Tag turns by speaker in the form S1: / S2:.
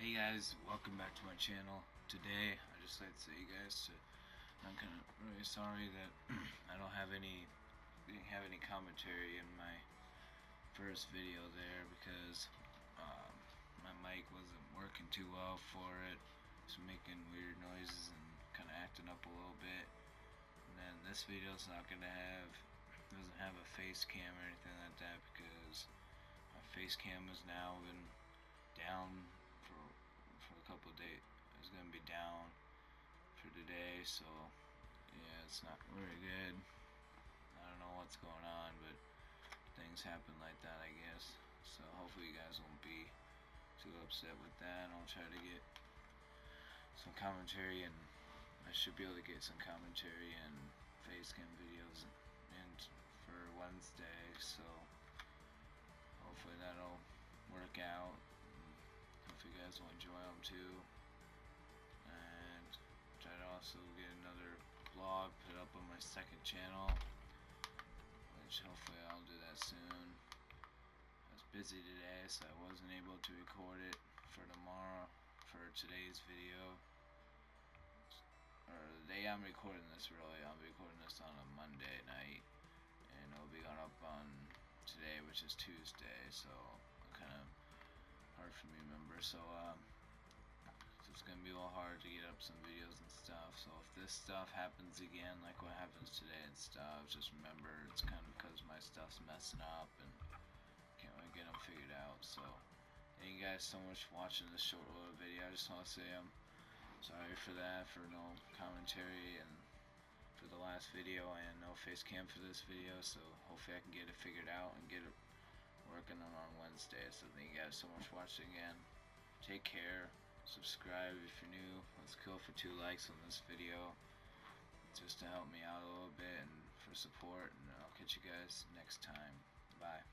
S1: Hey guys, welcome back to my channel. Today, I just like to say, you guys, I'm kind of really sorry that I didn't have any commentary in my first video there because my mic wasn't working too well for it. It's making weird noises and kind of acting up a little bit. And then this video is not gonna doesn't have a face cam or anything like that because my face cam has now been down for a couple of days. It's gonna be down for today, so yeah, it's not very good. I don't know what's going on, but things happen like that, I guess. So hopefully you guys won't be too upset with that. I'll try to get some commentary, and I should be able to get some commentary and face cam videos in for Wednesday, so hopefully that'll work out. If you guys will enjoy them too, and try to also get another vlog put up on my second channel, which hopefully I'll do that soon. I was busy today, so I wasn't able to record it for today's video, or the day I'm recording this. Really, I'll be recording this on a Monday night, and it'll be going up on today, which is Tuesday, so kind of hard for me to remember. So it's gonna be a little hard to get up some videos and stuff. So if this stuff happens again, like what happens today and stuff, just remember it's kind of because my stuff's messing up and can't really get them figured out. So thank you guys so much for watching this short little video. I just want to say I'm sorry for that, for no commentary and for the last video, and no face cam for this video. So hopefully I can get it figured out and get it working on Wednesday. So thank you guys so much for watching again. Take care. Subscribe if you're new. Let's go for 2 likes on this video, just to help me out a little bit and for support. And I'll catch you guys next time. Bye.